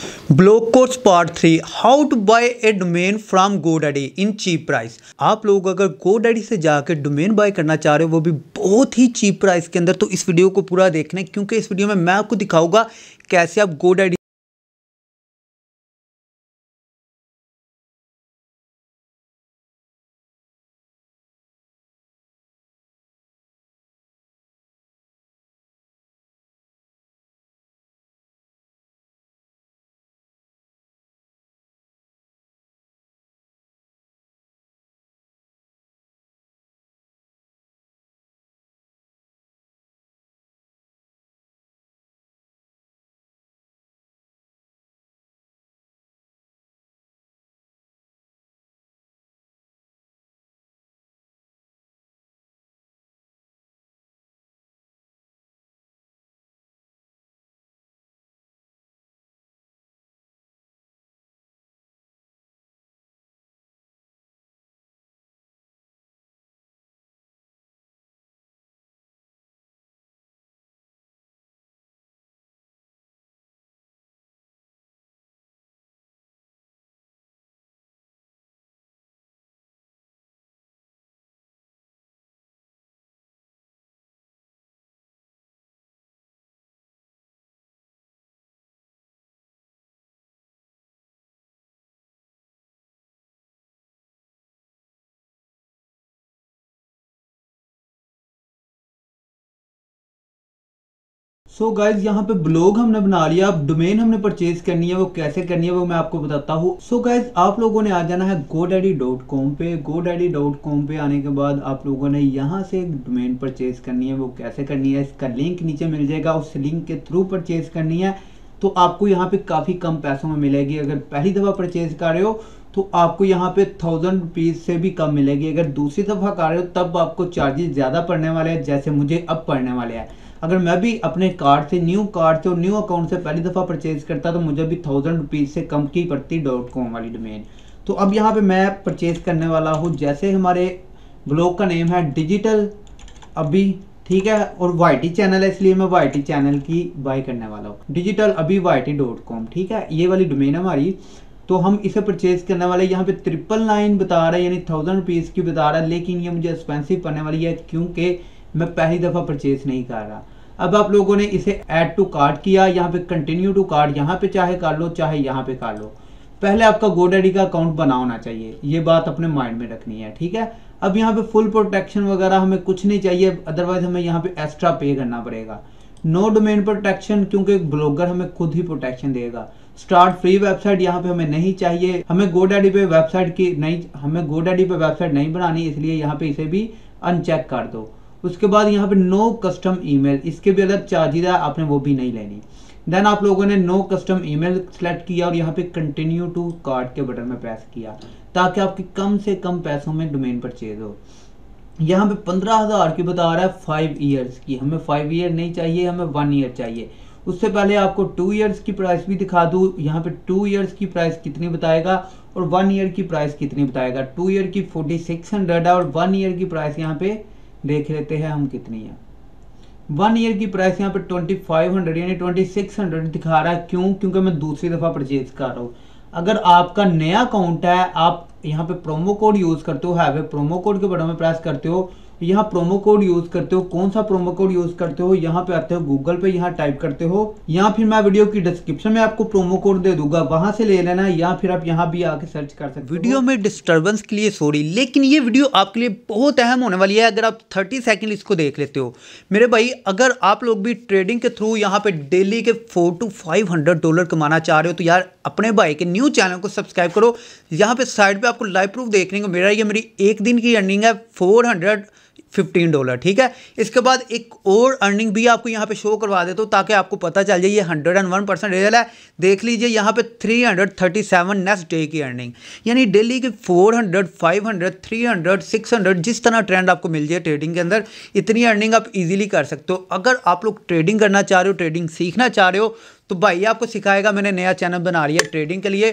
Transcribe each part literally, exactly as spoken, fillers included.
Blog course part three, how to buy a domain from GoDaddy in cheap price. आप लोग अगर GoDaddy से जाकर डोमेन बाय करना चाह रहे हो, वो भी बहुत ही चीप प्राइस के अंदर, तो इस वीडियो को पूरा देखना है, क्योंकि इस वीडियो में मैं आपको दिखाऊंगा कैसे आप गोडैडी सो गाइज यहाँ पे ब्लॉग हमने बना लिया। अब डोमेन हमने परचेज करनी है, वो कैसे करनी है वो मैं आपको बताता हूँ। सो गाइज आप लोगों ने आ जाना है गोडैडी डॉट कॉम पे। गोडैडी डॉट कॉम पे आने के बाद आप लोगों ने यहाँ से एक डोमेन परचेज करनी है। वो कैसे करनी है, इसका लिंक नीचे मिल जाएगा, उस लिंक के थ्रू परचेज करनी है। तो आपको यहाँ पे काफ़ी कम पैसों में मिलेगी। अगर पहली दफ़ा परचेज कर रहे हो तो आपको यहाँ पे थाउजेंड रुपीज़ से भी कम मिलेगी। अगर दूसरी दफ़ा कर रहे हो तब आपको चार्जेस ज़्यादा पड़ने वाले हैं, जैसे मुझे अब पड़ने वाले हैं। अगर मैं भी अपने कार्ड से, न्यू कार्ड से और न्यू अकाउंट से पहली दफ़ा परचेज करता तो मुझे भी थाउजेंड रुपीज़ से कम की पड़ती डॉट कॉम वाली डोमेन। तो अब यहाँ पे मैं परचेज करने वाला हूँ, जैसे हमारे ब्लॉग का नेम है डिजिटल अभी, ठीक है, और वाई टी चैनल है, इसलिए मैं वाई टी चैनल की बाय करने वाला हूँ। डिजिटल अभी वाई टी डॉट कॉम, ठीक है, ये वाली डोमेन है हमारी। तो हम इसे परचेज करने वाले, यहाँ पे ट्रिपल नाइन बता रहा है, यानी थाउजेंड रुपीज़ की बता रहा है, लेकिन ये मुझे एक्सपेंसिव पड़ने वाली है क्योंकि मैं पहली दफ़ा परचेज नहीं कर रहा। अब आप लोगों ने इसे ऐड टू कार्ट किया, यहाँ पे कंटिन्यू टू कार्ट, यहाँ पे चाहे कर लो चाहे यहाँ पे कर लो। पहले आपका गोडैडी का अकाउंट बना होना चाहिए, ये बात अपने माइंड में रखनी है, ठीक है। अब यहाँ पे फुल प्रोटेक्शन वगैरह हमें कुछ नहीं चाहिए, अदरवाइज हमें यहाँ पे एक्स्ट्रा पे करना पड़ेगा। नो डोमेन प्रोटेक्शन, क्योंकि ब्लॉगर हमें खुद ही प्रोटेक्शन देगा। स्टार्ट फ्री वेबसाइट यहाँ पे हमें नहीं चाहिए, हमें गोडैडी पे वेबसाइट की नहीं, हमें गोडैडी पे वेबसाइट नहीं बनानी, इसलिए यहाँ पे इसे भी अनचेक कर दो। उसके बाद यहाँ पे नो कस्टम ईमेल, इसके भी अलग चार्जेस है, आपने वो भी नहीं लेनी। देन आप लोगों ने नो कस्टम ईमेल सेलेक्ट किया और यहाँ पे कंटिन्यू टू कार्ट के बटन में प्रेस किया, ताकि आपकी कम से कम पैसों में डोमेन परचेज हो। यहाँ पे पंद्रह हजार की बता रहा है फाइव ईयर्स की, हमें फाइव ईयर नहीं चाहिए, हमें वन ईयर चाहिए। उससे पहले आपको टू ईयर्स की प्राइस भी दिखा दूँ। यहाँ पे टू ईयर्स की प्राइस कितनी बताएगा और वन ईयर की प्राइस कितनी बताएगा। टू ईयर की फोर्टी सिक्स हंड्रेड है और वन ईयर की प्राइस यहाँ पे देख लेते हैं हम कितनी है। वन ईयर की प्राइस यहाँ पे ट्वेंटी फाइव हंड्रेड यानी ट्वेंटी सिक्स हंड्रेड दिखा रहा है। क्यों? क्योंकि मैं दूसरी दफ़ा परचेज कर रहा हूँ। अगर आपका नया अकाउंट है, आप यहाँ पे प्रोमो कोड यूज़ करते हो, हैव ए प्रोमो कोड के बटन में प्रेस करते हो, यहाँ प्रोमो कोड यूज़ करते हो। कौन सा प्रोमो कोड यूज़ करते हो? यहाँ पे आते हो गूगल पे, यहाँ टाइप करते हो, या फिर मैं वीडियो की डिस्क्रिप्शन में आपको प्रोमो कोड दे दूंगा, वहां से ले लेना, या फिर आप यहाँ भी आके सर्च कर सकते हो। वीडियो में डिस्टर्बेंस के लिए सॉरी, लेकिन ये वीडियो आपके लिए बहुत अहम होने वाली है अगर आप थर्टी सेकेंड इसको देख लेते हो। मेरे भाई, अगर आप लोग भी ट्रेडिंग के थ्रू यहाँ पे डेली के four to five hundred dollar कमाना चाह रहे हो, तो यार अपने भाई के न्यू चैनल को सब्सक्राइब करो। यहाँ पे साइड पे आपको लाइव प्रूफ देखने को मिल रहा है, ये मेरी एक दिन की अर्निंग है फोर हंड्रेड फिफ्टीन डॉलर, ठीक है। इसके बाद एक और अर्निंग भी आपको यहाँ पे शो करवा देता हूँ, ताकि आपको पता चल जाए ये hundred and one percent real है। देख लीजिए यहाँ पे three hundred thirty seven next day की अर्निंग, यानी डेली के four hundred, five hundred, three hundred, six hundred, जिस तरह ट्रेंड आपको मिल जाए ट्रेडिंग के अंदर, इतनी अर्निंग आप इजीली कर सकते हो। अगर आप लोग ट्रेडिंग करना चाह रहे हो, ट्रेडिंग सीखना चाह रहे हो, तो भाई आपको सिखाएगा, मैंने नया चैनल बना लिया ट्रेडिंग के लिए।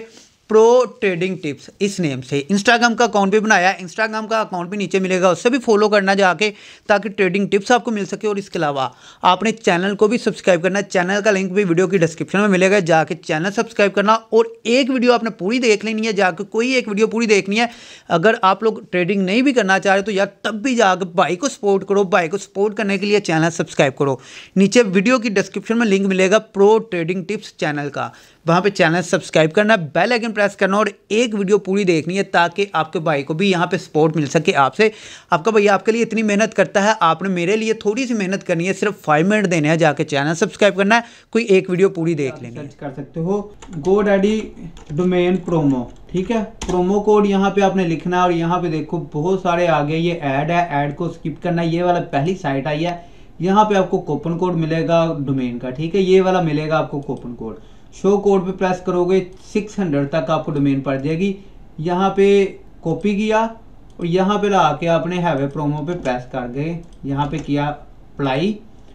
प्रो ट्रेडिंग टिप्स इस नेम से। इंस्टाग्राम का अकाउंट भी बनाया, इंस्टाग्राम का अकाउंट भी नीचे मिलेगा, उससे भी फॉलो करना जाके, ताकि ट्रेडिंग टिप्स आपको मिल सके। और इसके अलावा आपने चैनल को भी सब्सक्राइब करना है, चैनल का लिंक भी वीडियो की डिस्क्रिप्शन में मिलेगा, जाके चैनल सब्सक्राइब करना। और एक वीडियो आपने पूरी देख लेनी है, जाके कोई एक वीडियो पूरी देखनी है। अगर आप लोग ट्रेडिंग नहीं भी करना चाह रहे तो यार तब भी जाकर भाई को सपोर्ट करो, भाई को सपोर्ट करने के लिए चैनल सब्सक्राइब करो। नीचे वीडियो की डिस्क्रिप्शन में लिंक मिलेगा प्रो ट्रेडिंग टिप्स चैनल का, वहां पे चैनल सब्सक्राइब करना, बेल आइकन प्रेस करना और एक वीडियो पूरी देखनी है, ताकि आपके भाई को भी यहाँ पे सपोर्ट मिल सके आपसे। आपका भैया आपके लिए इतनी मेहनत करता है, आपने मेरे लिए थोड़ी सी मेहनत करनी है, सिर्फ फाइव मिनट देने हैं, जाके चैनल सब्सक्राइब करना है, कोई एक वीडियो पूरी देख लेनी है। सर्च कर सकते हो गोडैडी डोमेन प्रोमो, ठीक है। प्रोमो कोड यहाँ पे आपने लिखना है और यहाँ पे देखो बहुत सारे आ गए, ये ऐड है, ऐड को स्किप करना है। ये वाला पहली साइट आई है, यहाँ पे आपको कूपन कोड मिलेगा डोमेन का, ठीक है, ये वाला मिलेगा आपको कूपन कोड। शो कोड पे प्रेस करोगे छह सौ तक आपको डोमेन पड़ जाएगी। यहाँ पे कॉपी किया और यहाँ पे ला के आपने हैव ए प्रोमो पे प्रेस कर गए, यहाँ पे किया अप्लाई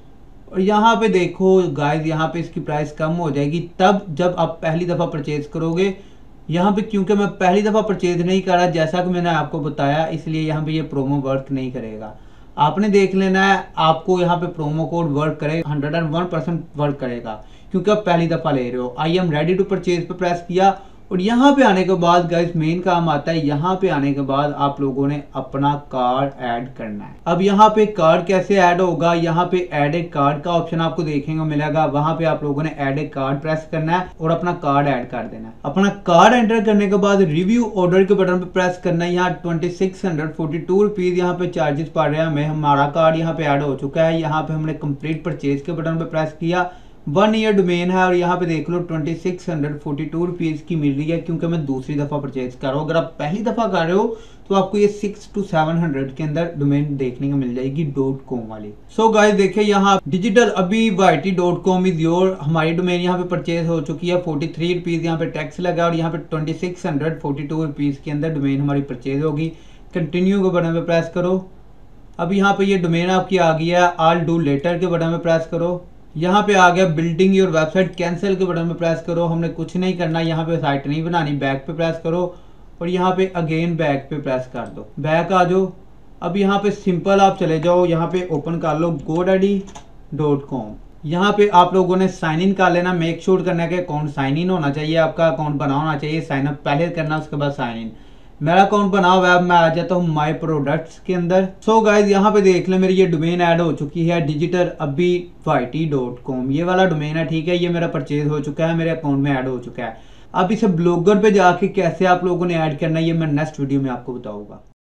और यहाँ पे देखो गाइस, यहाँ पे इसकी प्राइस कम हो जाएगी तब जब आप पहली दफ़ा परचेज करोगे। यहाँ पे क्योंकि मैं पहली दफ़ा परचेज नहीं करा, जैसा कि मैंने आपको बताया, इसलिए यहाँ पे ये प्रोमो वर्क नहीं करेगा। आपने देख लेना है आपको यहाँ पे प्रोमो कोड वर्क करे, hundred and one percent work करेगा, क्योंकि आप पहली दफ़ा ले रहे हो। I am ready to purchase पे प्रेस किया और यहाँ पे आने के बाद गाइस मेन काम आता है। यहाँ पे आने के बाद आप लोगों ने अपना कार्ड ऐड करना है। अब यहाँ पे कार्ड कैसे ऐड होगा, यहाँ पे ऐड ए कार्ड का ऑप्शन आपको देखने को मिलेगा, वहां पे आप लोगों ने ऐड ए कार्ड प्रेस करना है और अपना कार्ड ऐड कर देना है। अपना कार्ड एंटर करने के बाद रिव्यू ऑर्डर के बटन पे प्रेस करना है। यहाँ twenty six hundred forty two rupees यहाँ पे चार्जेस पड़ रहे हैं हमें, हमारा कार्ड यहाँ पे ऐड हो चुका है। यहाँ पे हमने कंप्लीट परचेज के बटन पे प्रेस किया, वन ईयर डोमेन है और यहाँ पे देख लो twenty six hundred forty two rupees की मिल रही है, क्योंकि मैं दूसरी दफा परचेज कर रहा हूँ। अगर आप पहली दफा कर रहे हो तो आपको ये सिक्स टू सेवन हंड्रेड के अंदर डोमेन देखने को मिल जाएगी डॉट कॉम वाली। सो गाइस देखिए यहाँ डिजिटल अभी YT dot com is your, हमारी डोमेन यहाँ पे परचेज हो चुकी है। फोर्टी थ्री रुपीज यहाँ पे टैक्स लगा और यहाँ पे twenty six hundred forty two rupees के अंदर डोमेन हमारी परचेज होगी। कंटिन्यू के बटन पे प्रेस करो। अब यहाँ पे ये डोमेन आपकी आ गई है। आल डू लेटर के बटन पे प्रेस करो। यहाँ पे आ गया बिल्डिंग योर वेबसाइट, कैंसिल के बटन पे प्रेस करो। हमने कुछ नहीं करना, यहाँ पे साइट नहीं बनानी, बैक पे प्रेस करो और यहाँ पे अगेन बैक पे प्रेस कर दो, बैक आ जाओ। अब यहाँ पे सिंपल आप चले जाओ, यहाँ पे ओपन कर लो गोडैडी डॉट कॉम। यहाँ पे आप लोगों ने साइन इन कर लेना, मेक श्योर करना कि अकाउंट साइन इन होना चाहिए, आपका अकाउंट बना होना चाहिए। साइन अप पहले करना, उसके बाद साइन इन। मेरा अकाउंट बना हुआ है, मैं आ जाता हूँ माय प्रोडक्ट्स के अंदर। सो गाइज यहाँ पे देख ले मेरी ये डोमेन ऐड हो चुकी है डिजिटल अभी वाईटी डॉट कॉम, ये वाला डोमेन है, ठीक है। ये मेरा परचेज हो चुका है, मेरे अकाउंट में ऐड हो चुका है। अब इसे ब्लॉगर पे जाके कैसे आप लोगों ने ऐड करना है, ये मैं नेक्स्ट वीडियो में आपको बताऊंगा।